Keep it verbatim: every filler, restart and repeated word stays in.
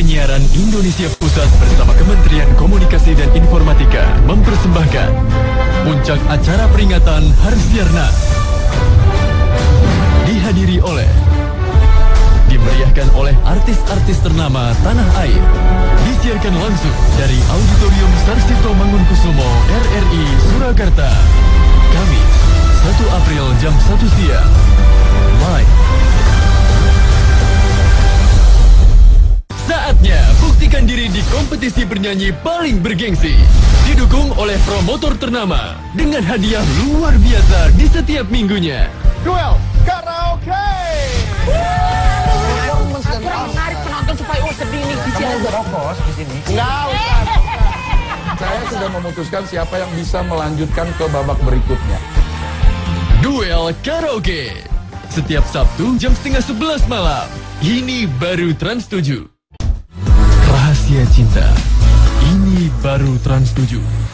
Penyiaran Indonesia Pusat bersama Kementerian Komunikasi dan Informatika mempersembahkan puncak acara peringatan Harsiarnas. Dihadiri oleh, dimeriahkan oleh artis-artis ternama tanah air. Disiarkan langsung dari Auditorium Sarsito Mangunkusumo R R I Surakarta. Kamis, satu April jam satu siang. Live. Saatnya buktikan diri di kompetisi bernyanyi paling bergengsi. Didukung oleh promotor ternama dengan hadiah luar biasa di setiap minggunya. Duel Karaoke. Kurang menarik penonton supaya oh sedih nih. Kamu udah rokok di sini? Enggak, Ustaz. Saya sudah memutuskan siapa yang bisa melanjutkan ke babak berikutnya. Duel Karaoke. Setiap Sabtu jam setengah sebelas malam. Ini baru Trans tujuh. Rahasia Cinta. Ini baru Trans tujuh.